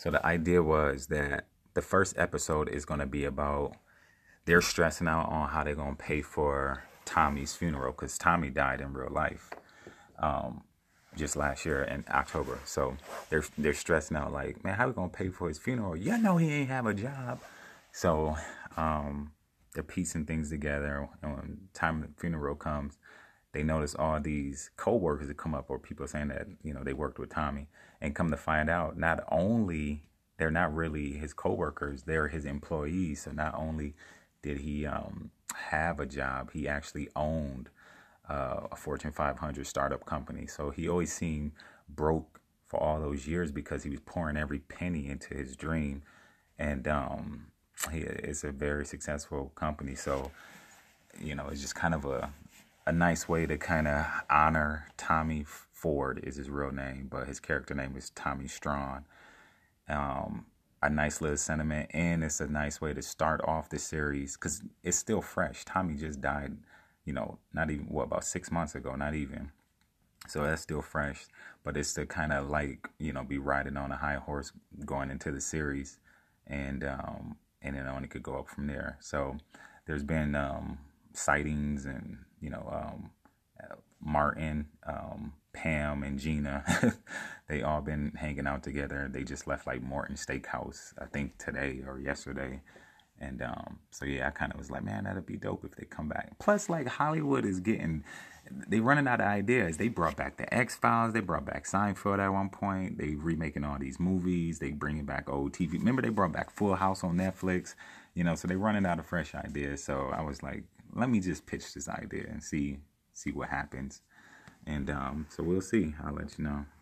So the idea was that the first episode is going to be about they're stressing out on how they're going to pay for Tommy's funeral because Tommy died in real life just last year in October. So they're stressing out like, man, how we going to pay for his funeral? You know he ain't have a job. So they're piecing things together. And when the time the funeral comes, they notice all these co-workers that come up or people saying that, you know, they worked with Tommy, and come to find out not only they're not really his co-workers, they're his employees. So not only did he have a job, he actually owned a Fortune 500 startup company. So he always seemed broke for all those years because he was pouring every penny into his dream. And it's a very successful company. So, you know, it's just kind of a nice way to kind of honor Tommy Ford is his real name, but his character name is Tommy Strawn. A nice little sentiment, and it's a nice way to start off the series because it's still fresh. Tommy just died, you know, not even, about 6 months ago, not even. So that's still fresh, but it's to kind of like, you know, be riding on a high horse going into the series, and then on it could go up from there. So there's been sightings and, you know, Morton, Pam, and Gina, they all been hanging out together. They just left like Morton Steakhouse, I think today or yesterday. And so yeah, I kind of was like, man, that'd be dope if they come back. Plus, like, Hollywood is they running out of ideas. They brought back the X-Files. They brought back Seinfeld at one point. They remaking all these movies. They bringing back old TV. Remember, they brought back Full House on Netflix. You know, so they running out of fresh ideas. So I was like, let me just pitch this idea and see what happens. And so we'll see. I'll let you know.